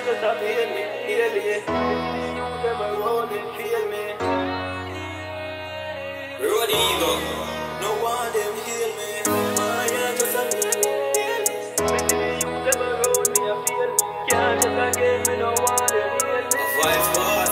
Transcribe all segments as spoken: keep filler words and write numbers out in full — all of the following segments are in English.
just a pain me daily. You them around me feel me. Road ego, no one them heal me. My heart just a pain me daily. You them around me I feel me. Can't just again me no one them heal me. Five bars.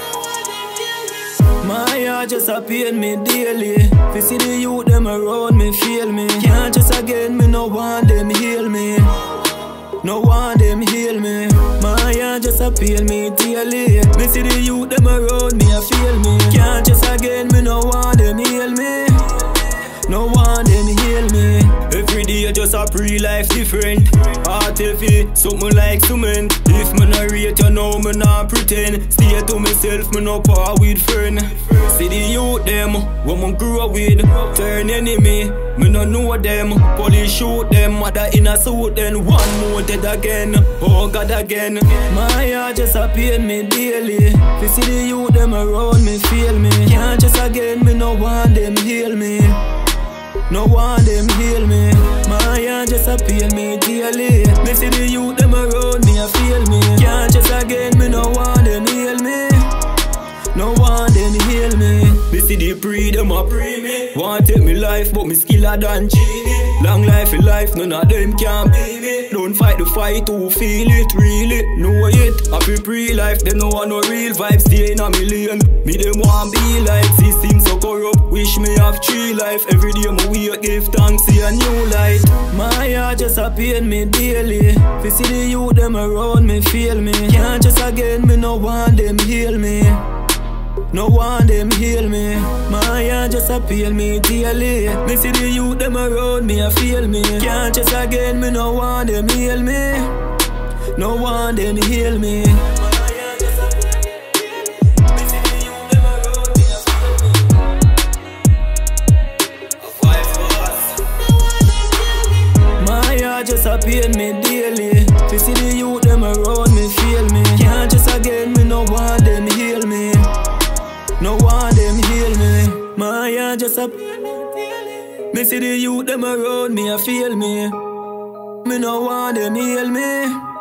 My heart just a pain me daily. If you see the youth them around me feel me. Can't just again me no want them heal me. No one them heal me. My heart just a pain me daily. Me see the youth them around me I feel me. Can't just again me no want them heal me. No one them heal me. Every day just a pre-life different. Heart heavy, something like cement. If me not rate you know me not pretend. Stay to myself, me no par with friend. See the youth them, what me grew with. Turn enemy, me no know them. Police shoot them, mother in a suit. Then one more dead again, oh God again. My heart just a pain me daily. If you see the youth them around me feel me. Can't just again, me no want them heal me. No one them heal me. My heart just a pain me daily. Me see the youth them around me I feel me. Can't just again, me no want them heal me. No one them heal me. Me see the pre them a pre me. Want take me life but me skiller than genie. Long life in life none of them can be me. Don't fight the fight to feel it really. Know it, I feel pre-life. Them no want no real vibe. Stay in a million. Me them want be like system so corrupt. Wish me have three life. Every day me wake give thanks see a new light. My heart just a pain me daily. If you see the youth them around me feel me. Can't just again me no want them heal me. No one them heal me. My heart just a pain me daily. Me see the youth them around me I feel me. Can't just again me no want them heal me. No one them heal me. Just a pain me daily. If you see the youth them around me feel me. Can't just again me no want them heal me. No one them heal me. My heart just a pain me daily. Me see the youth them around me I feel me. Me no want them heal me.